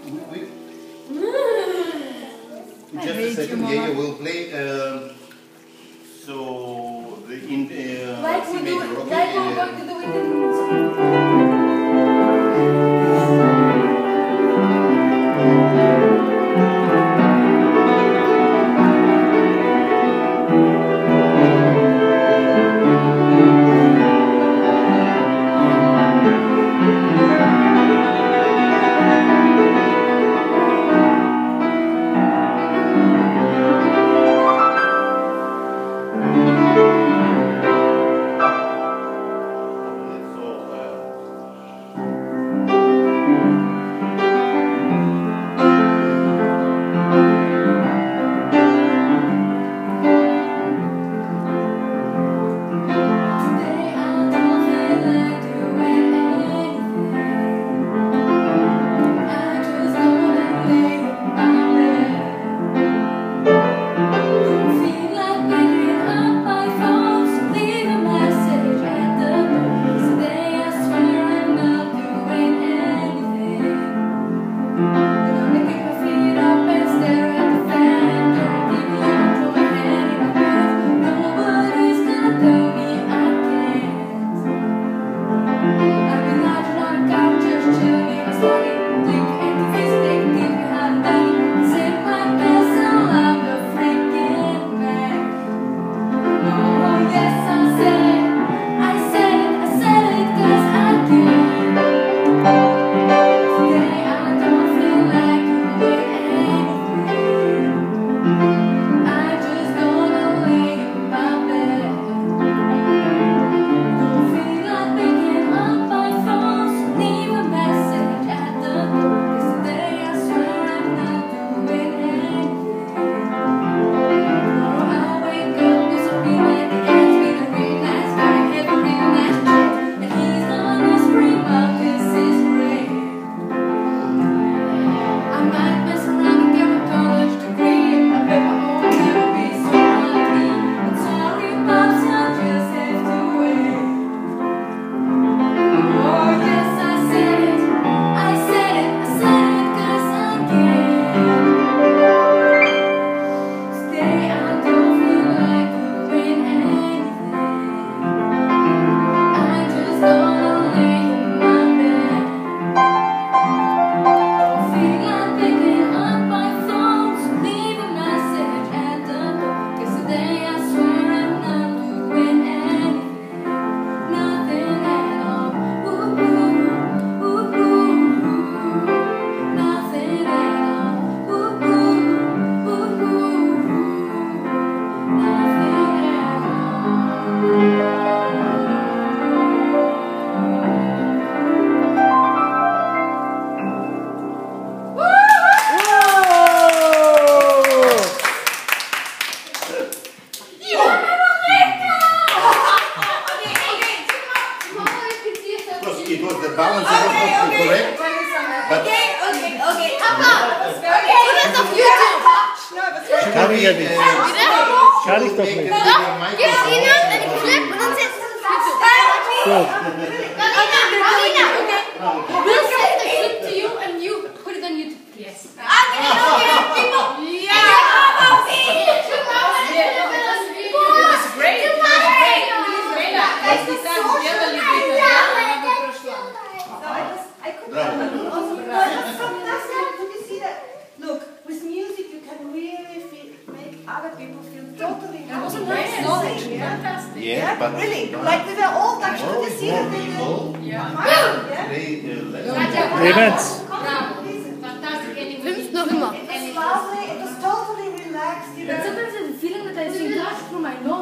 Just a second, yeah, you will play. So the in like C we do, major, okay? like we're going to do it in It was the balance was not correct. But okay. Put it on YouTube. Kann ich ja nicht. Kann ich doch nicht. Gib Ihnen einen Clip und dann setzt es auf YouTube. Gut. We'll send the clip to you and you put it on YouTube. Yes. Look, with music you can really make other people feel totally happy. That was a nice knowledge. Fantastic. yeah, but Really, like we were all touched to the sea. Clemens. Fantastic. Fünf noch immer. It was lovely, it was totally relaxed. Sometimes I have a feeling that I sing through my nose.